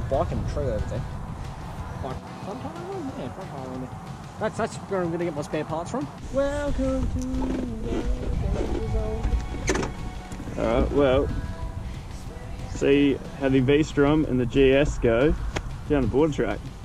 bike and a tree over there. Like front tire one? Yeah, front tire one there. That's where I'm going to get my spare parts from. Welcome to the Alright, well, see how the V-Strom and the GS go down the border track.